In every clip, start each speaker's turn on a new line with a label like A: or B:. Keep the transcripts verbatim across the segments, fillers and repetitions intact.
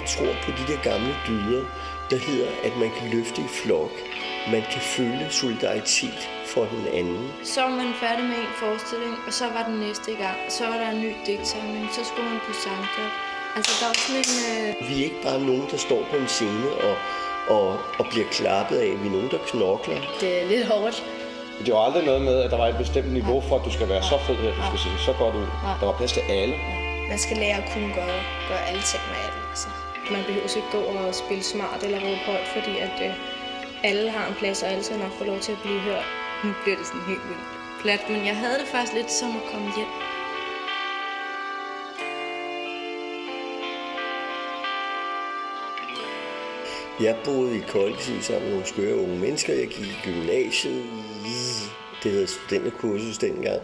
A: tror på de der gamle dyder, der hedder, at man kan løfte i flok. Man kan føle solidaritet for hinanden.
B: Så var man færdig med en forestilling, og så var den næste i gang. Så var der en ny digtsamling, så skulle man på sangjob. Altså, der var sådan en... Øh...
A: Vi er ikke bare nogen, der står på en scene og, og, og bliver klappet af. Vi er nogen, der knokler.
B: Det er lidt hårdt.
C: Det var aldrig noget med, at der var et bestemt niveau for, at du skal være så fed her, du skal se så godt ud. Der var plads til alle.
D: Man skal lære at kunne gøre, gøre alle ting med alle. Altså. Man behøver ikke gå og spille smart eller råbe højt, fordi at øh, alle har en plads, og alle skal nok få lov til at blive hørt.
B: Nu bliver det sådan helt vildt plat, men jeg havde det faktisk lidt som at komme hjem.
A: Jeg boede i kollektiv sammen med nogle skøre unge mennesker. Jeg gik i gymnasiet. Det hed studenterkursus dengang.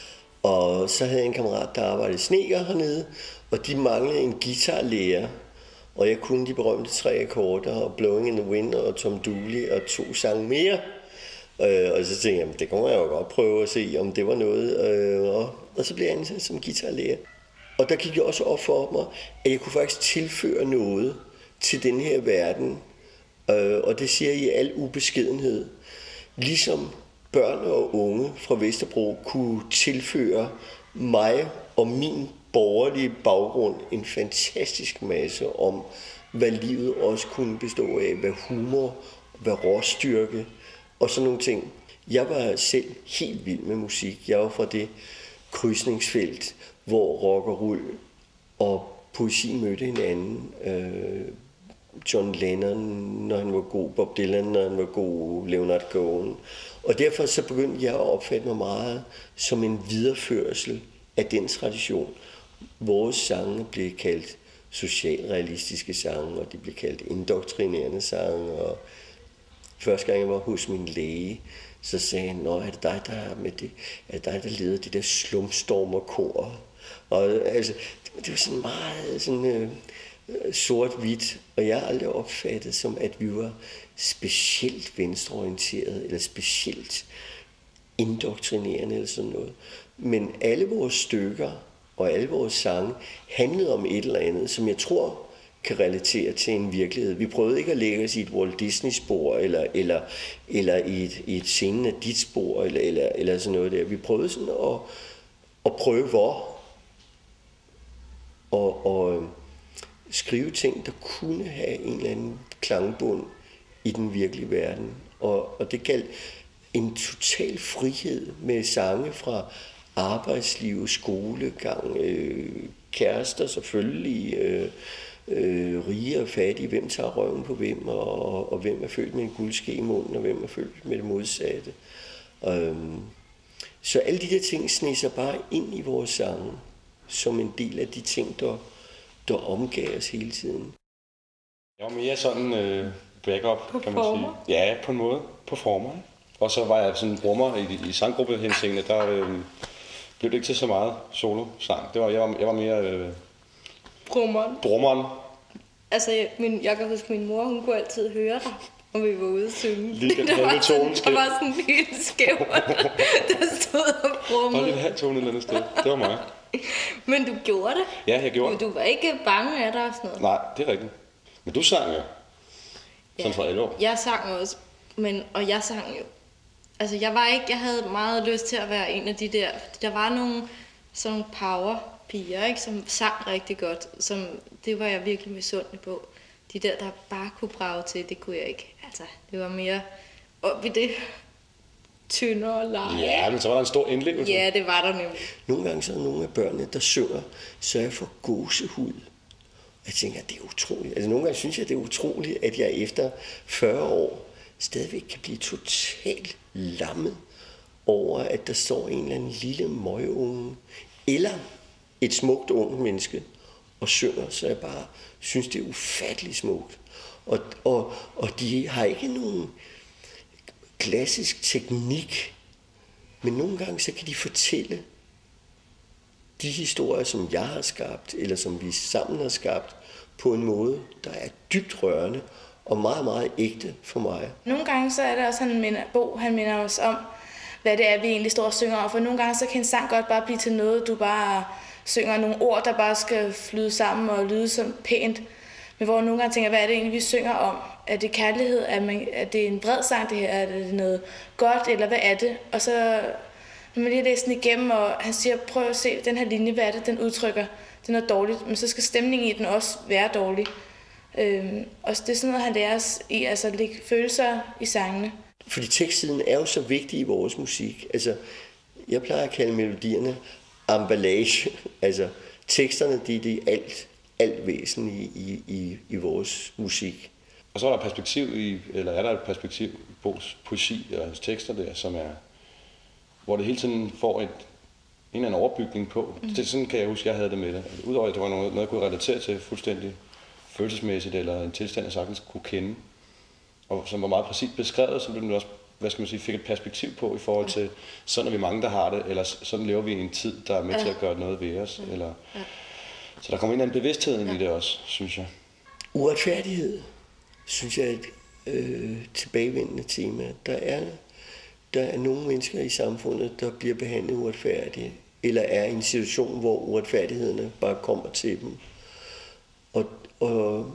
A: Og så havde jeg en kammerat, der arbejdede snedker hernede, og de manglede en guitarlærer. Og jeg kunne de berømte tre akkorder, og Blowing in the Wind, og Tom Dooley, og to sange mere. Øh, og så tænkte jeg, det kunne jeg jo godt prøve at se, om det var noget. Øh, og, og så blev jeg ansat som guitarlærer. Og der gik jeg også op for mig, at jeg kunne faktisk tilføre noget til den her verden. Øh, og det siger jeg i al ubeskedenhed. Ligesom børn og unge fra Vesterbro kunne tilføre mig og min borgerlige baggrund en fantastisk masse om, hvad livet også kunne bestå af, hvad humor, hvad råstyrke og sådan nogle ting. Jeg var selv helt vild med musik. Jeg var fra det krydsningsfelt, hvor rock og roll og poesi mødte hinanden. Øh, John Lennon, når han var god, Bob Dylan, når han var god, Leonard Cohen. Og derfor så begyndte jeg at opfatte mig meget som en videreførsel af den tradition. Vores sange blev kaldt socialrealistiske sange, og de blev kaldt indoktrinerende sange. Og første gang jeg var hos min læge, så sagde han, nå, er det dig, der, er med det? Er det dig, der leder det der slumstormerkor? Og altså, det, det var sådan meget sådan, øh, sort-hvidt, og jeg har aldrig opfattet som, at vi var specielt venstreorienteret, eller specielt indoktrinerende, eller sådan noget. Men alle vores stykker og alle vores sange handlede om et eller andet, som jeg tror kan relatere til en virkelighed. Vi prøvede ikke at lægge os i et Walt Disney-spor, eller, eller, eller i et, i et scenen af dit spor, eller, eller, eller sådan noget der. Vi prøvede sådan at, at prøve hvor, og, og skrive ting, der kunne have en eller anden klangbund i den virkelige verden. Og, og det galt en total frihed med sange fra arbejdsliv, skolegang, øh, kærester selvfølgelig, øh, øh, rige og fattige, hvem tager røven på hvem, og, og hvem er født med en guldske i munden, og hvem er født med det modsatte. Øhm, så alle de der ting sniger bare ind i vores sange, som en del af de ting, der, der omgav os hele tiden.
C: Jeg var mere sådan øh, backup, kan man
B: Performer?
C: sige. Ja, på en måde. Performer. Og så var jeg sådan en brummer i, i sanggruppe-henseende, der øh, blev det ikke til så meget solo-sang. Det var, jeg, var, jeg var mere øh,
B: Brummeren.
C: brummeren.
B: Altså, jeg, min, jeg kan huske, min mor, hun kunne altid høre dig, når vi var ude at synge.
C: Lige
B: der, var
C: tonen
B: sådan, der var sådan en helt skæv, der stod og brummede.
C: Og lidt halv tone et eller andet sted. Det var mig.
B: Men du gjorde det.
C: Ja, jeg gjorde
B: Men du var ikke bange af dig og sådan noget.
C: Nej, det er rigtigt. Men du sang jo. Sådan for alle år.
B: Jeg sang også, men, og jeg sang jo. Altså, jeg var ikke, jeg havde meget lyst til at være en af de der, der var nogle sådan nogle power-piger, ikke, som sang rigtig godt, som, det var jeg virkelig misundelig på. De der, der bare kunne brage til, det kunne jeg ikke. Altså, det var mere op i det tyndere og lege.
C: Ja, men så var der en stor indlevelse.
B: Ja, det var der nemlig.
A: Nogle gange så er nogle af børnene, der synger, så jeg får gåsehud. Jeg tænker, det er utroligt. Altså nogle gange synes jeg, det er utroligt, at jeg efter fyrre år stadigvæk kan blive totalt lammet over, at der står en eller anden lille møgunge, eller et smukt ungt menneske, og synger, så jeg bare synes, det er ufatteligt smukt. Og, og, og de har ikke nogen klassisk teknik, men nogle gange så kan de fortælle de historier, som jeg har skabt, eller som vi sammen har skabt, på en måde, der er dybt rørende og meget, meget ægte for mig.
D: Nogle gange så er det også, han minder, Bo, han minder os om, hvad det er, vi egentlig står og synger om. For nogle gange så kan en sang godt bare blive til noget, du bare synger nogle ord, der bare skal flyde sammen og lyde sådan pænt. Men hvor nogle gange tænker, hvad er det egentlig, vi synger om? Er det kærlighed? Er, man, er det en bred sang, det her? Er det noget godt, eller hvad er det? Og så, når man lige læser den igennem, og han siger, prøv at se den her linje, hvad er det, den udtrykker? Det er noget dårligt, men så skal stemningen i den også være dårlig. Øhm, og det er sådan noget, han lærer os i, altså at lægge følelser i sangene.
A: Fordi tekstsiden er jo så vigtig i vores musik. Altså, jeg plejer at kalde melodierne emballage. Altså, teksterne, det er det alt, alt væsentlige i, i, i vores musik.
C: Og så er der perspektiv i, eller er der et perspektiv i Bo's poesi og hans tekster der, som er, hvor det hele tiden får et, en eller anden overbygning på. Mm. Det, sådan kan jeg huske, jeg havde det med det. Udover at det var noget, noget jeg kunne relatere til fuldstændig følelsesmæssigt, eller en tilstand, jeg sagtens kunne kende, og som var meget præcist beskrevet, så blev det også, hvad skal man sige, fik et perspektiv på i forhold til, sådan er vi mange, der har det, eller sådan lever vi i en tid, der er med ja. til at gøre noget ved os. Ja. Eller, ja. Så der kommer en eller anden bevidsthed ind ja. i det også, synes jeg.
A: Uretfærdighed, synes jeg er et øh, tilbagevendende tema. Der er, der er nogle mennesker i samfundet, der bliver behandlet uretfærdigt, eller er i en situation, hvor uretfærdighederne bare kommer til dem. Og, og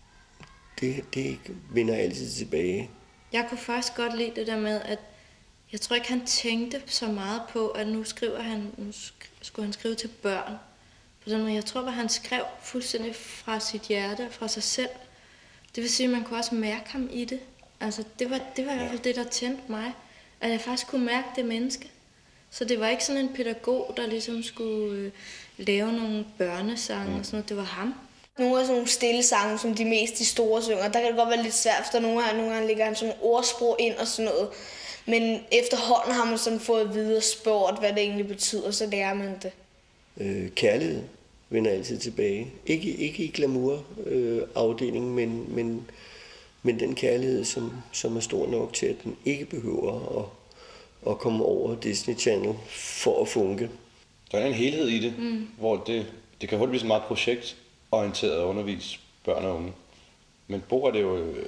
A: det, det vender altid tilbage. Jeg
B: kunne faktisk godt lide det der med, at jeg tror ikke, han tænkte så meget på, at nu skriver han, nu skulle han skrive til børn. På den måde, jeg tror, at han skrev fuldstændig fra sit hjerte, fra sig selv. Det vil sige, at man kunne også mærke ham i det. Altså, det var, det var i hvert fald det, der tændte mig. At jeg faktisk kunne mærke det menneske. Så det var ikke sådan en pædagog, der ligesom skulle øh, lave nogle børnesange og sådan noget. Det var ham.
D: Nogle af sådan nogle stille sange, som de mest de store synger, der kan det godt være lidt svært, for nogle gange, nogle gange ligger han sådan nogle ordsprog ind og sådan noget. Men efterhånden har man sådan fået videre spurgt, hvad det egentlig betyder, så lærer man det.
A: Øh, kærlighed vender altid tilbage. Ikke, ikke i glamour-afdelingen, øh, men, men, men den kærlighed, som, som er stor nok til, at den ikke behøver at, at komme over Disney Channel for at funke.
C: Der er en helhed i det, mm. hvor det, det kan hurtigt blive så meget projektorienteret at undervise børn og unge. Men Bo er det jo øh,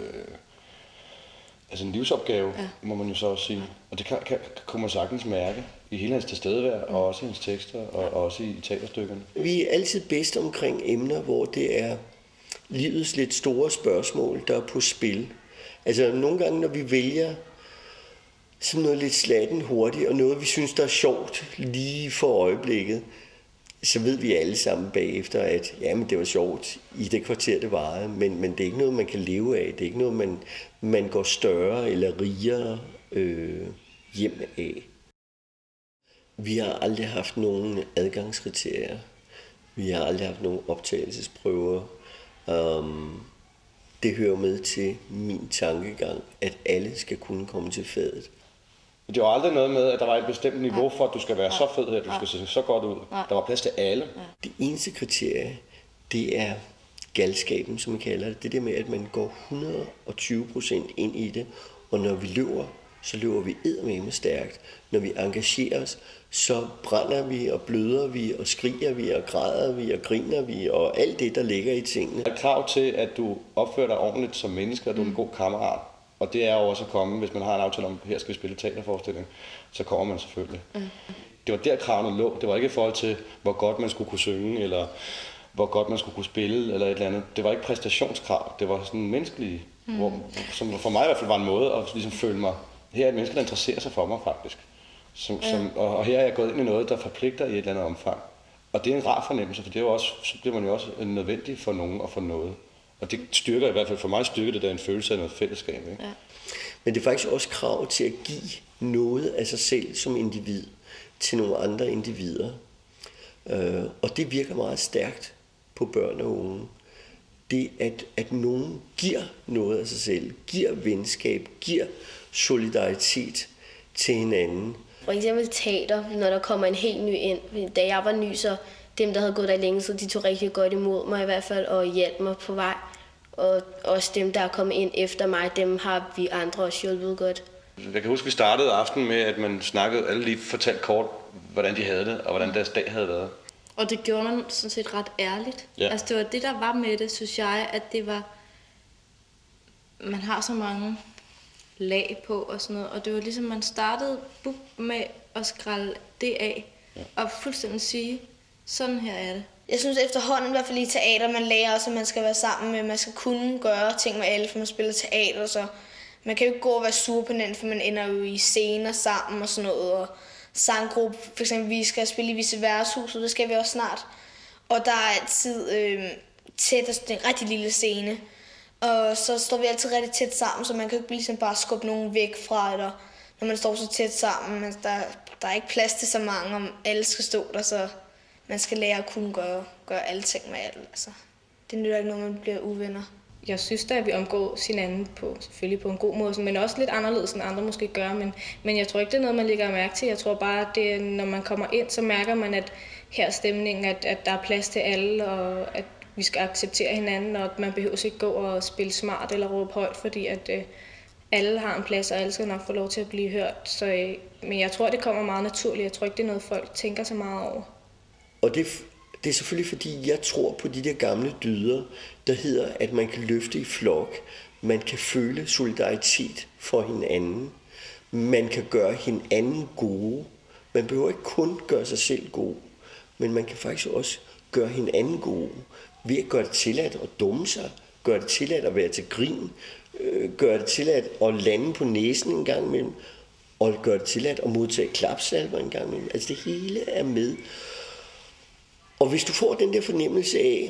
C: altså en livsopgave, ja. må man jo så også sige. Og det kan, kan, kan man sagtens mærke i hele hans tilstedevær, mm. og også i hans tekster, og ja. også i teaterstykkerne. Vi er altid bedst omkring emner, hvor det er livets lidt store spørgsmål, der er på spil. Altså nogle gange, når vi vælger sådan noget lidt slatten hurtigt, og noget, vi synes, der er sjovt lige for øjeblikket, så ved vi alle sammen bagefter, at jamen, det var sjovt i det kvarter, det varede, men, men det er ikke noget, man kan leve af. Det er ikke noget, man, man går større eller rigere øh, hjem af. Vi har aldrig haft nogen adgangskriterier. Vi har aldrig haft nogen optagelsesprøver. Um, det hører med til min tankegang, at alle skal kunne komme til fadet. Det var aldrig noget med, at der var et bestemt niveau for, at du skal være så fed her, at du skal se så godt ud. Der var plads til alle. Det eneste kriterie, det er galskaben, som man kalder det. Det der med, at man går hundrede og tyve procent ind i det, og når vi løber, så løber vi eddermame stærkt. Når vi engagerer os, så brænder vi og bløder vi og skriger vi og græder vi og griner vi og alt det, der ligger i tingene. Der er krav til, at du opfører dig ordentligt som menneske, og du er en god kammerat. Og det er jo også at komme, hvis man har en aftale om, her skal vi spille teaterforestilling, så kommer man selvfølgelig. Mm. Det var der kravene lå. Det var ikke i forhold til, hvor godt man skulle kunne synge, eller hvor godt man skulle kunne spille, eller et eller andet. Det var ikke præstationskrav. Det var sådan menneskelige, mm. hvor, som for mig i hvert fald var en måde at ligesom føle mig, her er et menneske, der interesserer sig for mig faktisk. Som, ja. som, og, og her er jeg gået ind i noget, der forpligter i et eller andet omfang. Og det er en rar fornemmelse, for det er jo også, så bliver man jo også nødvendig for nogen og for noget. Og det styrker i hvert fald for mig styrker det der en følelse af noget fællesskab. Ikke? Ja. Men det er faktisk også krav til at give noget af sig selv som individ til nogle andre individer. Øh, og det virker meget stærkt på børn og unge. Det at, at nogen giver noget af sig selv, giver venskab, giver solidaritet til hinanden.
E: For eksempel teater, når der kommer en helt ny ind. Da jeg var ny, så dem, der havde gået der længe, så de tog rigtig godt imod mig i hvert fald og hjalp mig på vej. Og også dem, der er kommet ind efter mig, dem har vi andre også hjulpet godt. Jeg kan huske, vi startede aftenen med, at man snakkede, alle lige fortalte kort, hvordan de havde det, og hvordan deres dag havde været.
B: Og det gjorde man sådan set ret ærligt. Ja. Altså det var det, der var med det, synes jeg, at det var, man har så mange lag på og sådan noget, og det var ligesom, man startede med at skrælle det af, ja. Og fuldstændig sige, sådan her er det.
F: Jeg synes efterhånden, i hvert fald i teater, man lærer også, at man skal være sammen med, man skal kunne gøre ting med alle, for man spiller teater, så man kan jo ikke gå og være sur på hinanden, for man ender jo i scener sammen og sådan noget, og sanggruppe, for eksempel, vi skal spille i Vice Værtshuset, det skal vi også snart, og der er altid øh, tæt, det er en rigtig lille scene, og så står vi altid rigtig tæt sammen, så man kan jo ikke ligesom bare skubbe nogen væk fra, eller når man står så tæt sammen, men der, der er ikke plads til så mange, om alle skal stå der, så man skal lære at kunne gøre, gøre alle ting med alle. Altså, det nytter ikke, når man bliver uvenner.
D: Jeg synes da, at vi omgås hinanden på, selvfølgelig på en god måde, men også lidt anderledes, end andre måske gør. Men, men jeg tror ikke, det er noget, man lægger mærke til. Jeg tror bare, at det, når man kommer ind, så mærker man, at her er stemningen, at, at der er plads til alle, og at vi skal acceptere hinanden, og at man behøver ikke gå og spille smart eller råbe højt, fordi at øh, alle har en plads, og alle skal nok få lov til at blive hørt. Så, øh, men jeg tror, det kommer meget naturligt. Jeg tror ikke, det er noget, folk tænker så meget over.
A: Og det, det er selvfølgelig, fordi jeg tror på de der gamle dyder, der hedder, at man kan løfte i flok. Man kan føle solidaritet for hinanden. Man kan gøre hinanden gode. Man behøver ikke kun gøre sig selv god, men man kan faktisk også gøre hinanden gode. Ved at gøre det tilladt at dumme sig, gøre det tilladt at være til grin, gøre det tilladt at lande på næsen en gang imellem, og gøre det tilladt at modtage klapsalver en gang imellem. Altså det hele er med. Og hvis du får den der fornemmelse af,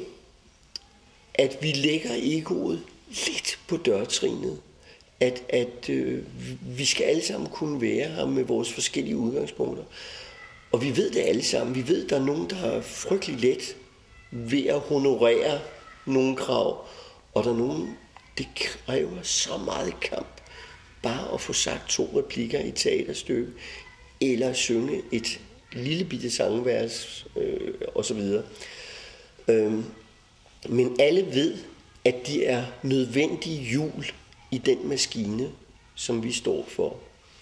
A: at vi lægger egoet lidt på dørtrinet, at, at øh, vi skal alle sammen kunne være her med vores forskellige udgangspunkter, og vi ved det alle sammen, vi ved, at der er nogen, der har frygtelig let ved at honorere nogle krav, og der er nogen, det kræver så meget kamp, bare at få sagt to replikker i et teaterstykke, eller synge et lille bitte sangvers øh, og så videre. Øhm, men alle ved, at de er nødvendige hjul i den maskine, som vi står for.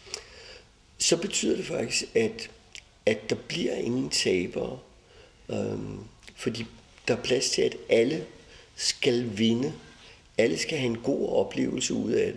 A: Så betyder det faktisk, at, at der bliver ingen tabere, øhm, fordi der er plads til, at alle skal vinde. Alle skal have en god oplevelse ud af det.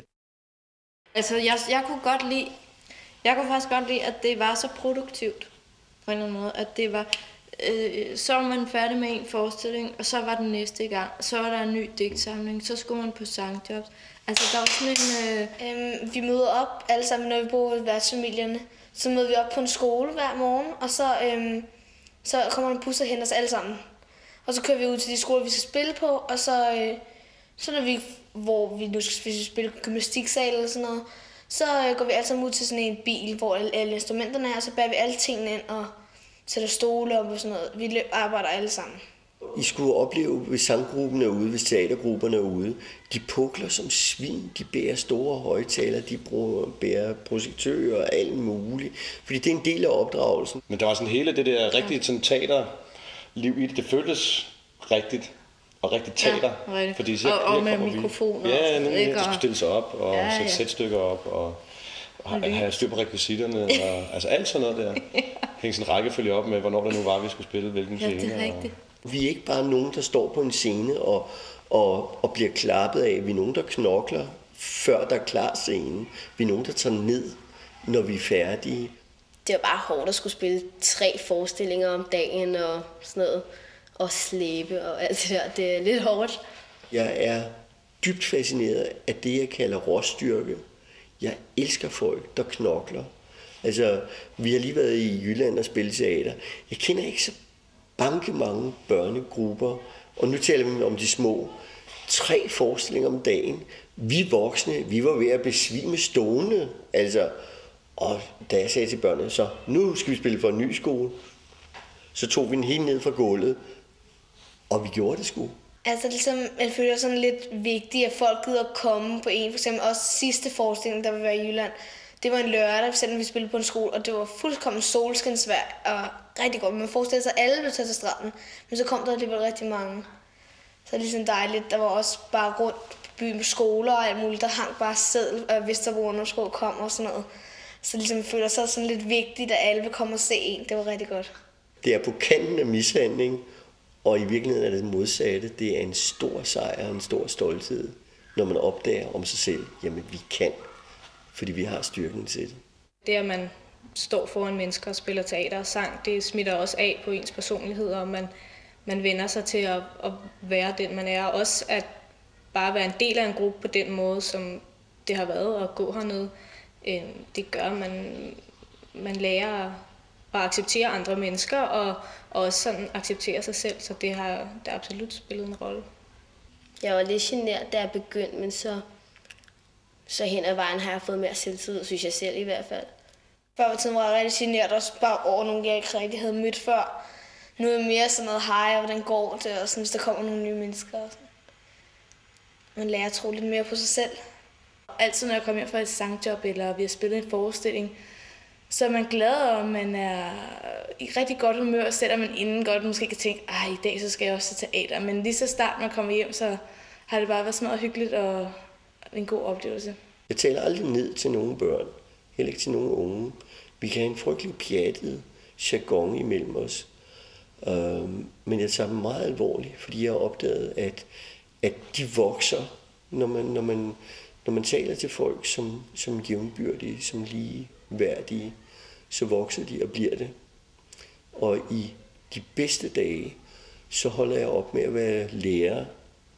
B: Altså, jeg, jeg kunne godt lide, jeg kunne faktisk godt lide, at det var så produktivt på en eller anden måde, at det var, øh, så var man færdig med en forestilling, og så var den næste i gang, så var der en ny digtsamling, så skulle man på sangjobs. Altså, der var sådan en... Øh...
F: Øhm, vi møder op alle sammen, når vi bor i værtsfamilierne. Så møder vi op på en skole hver morgen, og så, øhm, så kommer der en bus og henter os alle sammen. Og så kører vi ud til de skoler, vi skal spille på, og så, øh, så når vi, hvor vi nu skal spille gymnastiksal eller sådan noget, så øh, går vi alle sammen ud til sådan en bil, hvor alle, alle instrumenterne er, og så bærer vi alle tingene ind og sætter stole op og sådan noget. Vi arbejder alle sammen.
A: I skulle opleve, hvis sanggruppen er ude, hvis teatergrupperne er ude, de pukler som svin, de bærer store højtaler, de bruger, bærer projektører og alt muligt, fordi det er en del af opdragelsen.
C: Men der var sådan hele det der rigtige sådan teaterliv i det, det føltes rigtigt. Og rigtig teater.
B: Ja, rigtigt.
C: Fordi så,
B: og, og med mikrofoner.
C: Ja, nemlig,
B: ikke?
C: De skulle stille sig op og
B: ja,
C: sætte
B: ja.
C: sætstykker op og, og have styr på rekvisitterne. Og, altså alt sådan noget der. ja. Hænge sådan en rækkefølge op med, hvornår det nu var, vi skulle spille hvilken scene.
B: Ja, det er rigtigt.
A: Og... Vi er ikke bare nogen, der står på en scene og, og, og bliver klappet af. Vi er nogen, der knokler, før der er klar scenen. Vi er nogen, der tager ned, når vi er færdige.
E: Det var bare hårdt at skulle spille tre forestillinger om dagen og sådan noget. Og slæbe og alt det der. Det er lidt hårdt.
A: Jeg er dybt fascineret af det, jeg kalder råstyrke. Jeg elsker folk, der knokler. Altså, vi har lige været i Jylland og spillet teater. Jeg kender ikke så banke mange børnegrupper, og nu taler vi om de små. Tre forestillinger om dagen. Vi voksne, vi var ved at besvime stående. Altså, og da jeg sagde til børnene, så nu skal vi spille for en ny skole, så tog vi den helt ned fra gulvet, og vi gjorde det sgu.
F: Altså, ligesom, jeg føler sådan lidt vigtigt, at folk gider at komme på en. For eksempel også sidste forestilling, der vil være i Jylland. Det var en lørdag, selvom vi spillede på en skole, og det var fuldkommen solskinsvejr og rigtig godt. Man forestillede sig, at alle ville tage til stranden, men så kom der alligevel rigtig mange. Så det er ligesom dejligt. Der var også bare rundt på byen med skoler og alt muligt, der hang bare seddel, og Vesterbro Ungdomsskole kom og sådan noget. Så ligesom jeg føler sig sådan lidt vigtigt, at alle vil komme og se en. Det var rigtig godt.
A: Det er på kanten af mishandling, og i virkeligheden er det modsatte. Det er en stor sejr og en stor stolthed, når man opdager om sig selv, jamen vi kan, fordi vi har styrken til det.
D: Det, at man står foran mennesker og spiller teater og sang, det smitter også af på ens personlighed, og man,
G: man vender sig til at, at være den, man er. Og også at bare være en del af en gruppe på den måde, som det har været at gå hernede. Øh, det gør, at man, man lærer at acceptere andre mennesker, og, og også sådan acceptere sig selv. Så det har, det har absolut spillet en rolle.
E: Jeg var lidt genert, da jeg begyndte, men så, så hen ad vejen har jeg fået mere selvtillid, synes jeg selv i hvert fald.
F: Før var tiden var jeg rigtig genert, også bare over nogle, jeg ikke rigtig havde mødt før. Nu er det mere sådan noget, hej, hvordan går det, og sådan, hvis der kommer nogle nye mennesker. Og sådan. Man lærer at tro lidt mere på sig selv.
D: Altid når jeg kommer hjem fra et sangjob, eller vi har spillet en forestilling, så er man glad, og man er i rigtig godt humør, selvom man inden godt måske kan tænke, ej, i dag så skal jeg også til teater. Men lige så snart man kommer hjem, så har det bare været sådan noget hyggeligt og en god oplevelse.
A: Jeg taler aldrig ned til nogen børn, heller ikke til nogen unge. Vi kan have en frygtelig pjattet jargon imellem os. Um, men jeg tager dem meget alvorligt, fordi jeg har opdaget, at, at de vokser, når man, når man, når man taler til folk som, som jævnbyrdige, som ligeværdige, så vokser de og bliver det. Og i de bedste dage, så holder jeg op med at være lærer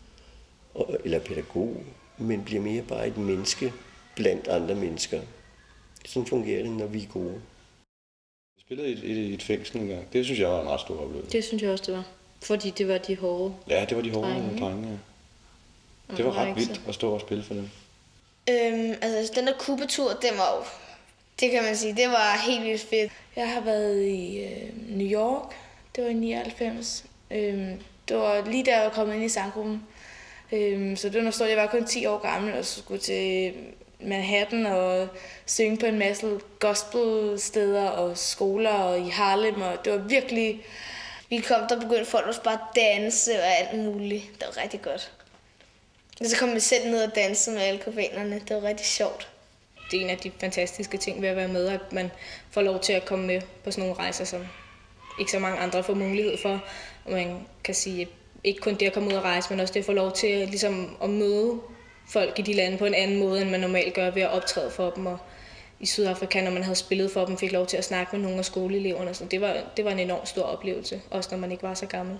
A: eller pædagog, men bliver mere bare et menneske blandt andre mennesker. Sådan fungerer det, når vi er gode.
C: Jeg spillede i et, i et fængsel en gang. Det synes jeg var en ret stor oplevelse.
B: Det synes jeg også, det var. Fordi det var de hårde.
C: Ja, det var de hårde drenge, drenge ja. Det var ret vildt
B: så.
C: at stå og spille for dem.
F: Øhm, altså, den der kubetur, det var jo, det kan man sige, det var helt vildt fedt.
D: Jeg har været i øh, New York, det var i nioghalvfems. Øhm, det var lige der, jeg kom ind i sanggruppen. Øhm, så det var noget, jeg var kun ti år gammel og skulle til Manhattan og synge på en masse gospelsteder og skoler og i Harlem, og det var virkelig...
F: Vi kom, der begyndte folk også bare at danse og alt muligt. Det var rigtig godt. Og så kom vi selv ned og danse med alle kubanerne. Det var rigtig sjovt.
G: Det er en af de fantastiske ting ved at være med, at man får lov til at komme med på sådan nogle rejser, som ikke så mange andre får mulighed for. Og man kan sige, ikke kun det at komme ud og rejse, men også det at få lov til ligesom, at møde folk i de lande på en anden måde, end man normalt gør ved at optræde for dem. Og i Sydafrika, når man havde spillet for dem, fik lov til at snakke med nogle af skoleeleverne. Så det var, det var en enormt stor oplevelse, også når man ikke var så gammel.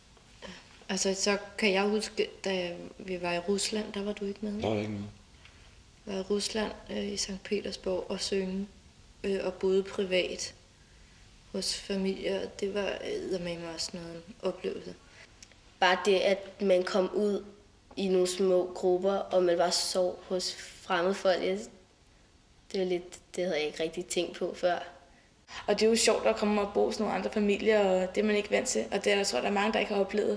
B: Altså, så kan jeg huske, da vi var i Rusland, der var du ikke med.
C: Der var ikke med.
B: Jeg var i Rusland, øh, i Sankt Petersborg, og synge, øh, og boede privat hos familier. Det var eddermame også noget en oplevelse.
E: Bare det, at man kom ud i nogle små grupper, og man bare sov hos fremmede folk, det var lidt, det havde jeg ikke rigtig tænkt på før.
D: Og det er jo sjovt at komme og bo hos nogle andre familier, og det er man ikke vant til. Og det er, jeg tror, der er mange, der ikke har oplevet.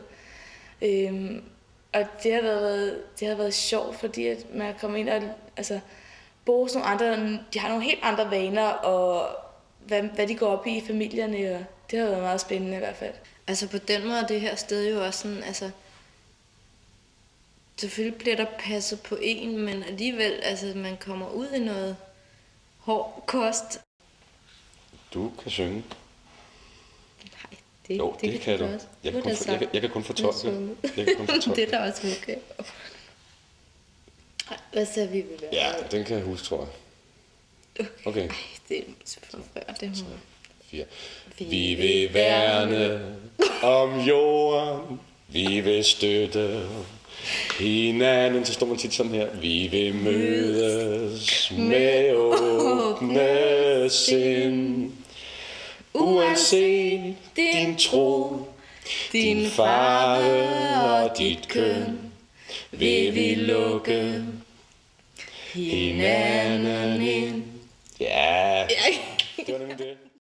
D: Øhm, og det har været, det har været sjovt, fordi at man kommer ind og altså, bo hos nogle andre, de har nogle helt andre vaner, og hvad, hvad de går op i i familierne, og det har været meget spændende i hvert fald.
B: Altså på den måde er det her sted jo også sådan, altså selvfølgelig bliver der passet på en, men alligevel, altså man kommer ud i noget hård kost.
C: Du kan synge.
B: Nej, det,
C: Jo, det, det kan du.
B: Også.
C: Jeg kan, kun for, jeg, kan, jeg kan kun fortolke. Jeg kan kun fortolke.
B: Det er da også okay. Hvad så vi vil være?
C: Ja, den kan jeg huske, tror jeg. Okay.
B: Ej, det er for før, det må.
C: Fire. Vi vil værne om jorden. Vi vil støtte hinanden. Så står man tit sådan her. Vi vil mødes med åbne sind. Uanset din tro, din farve og dit køn, vil vi lukke hinanden ind. Ja, det var nemlig det.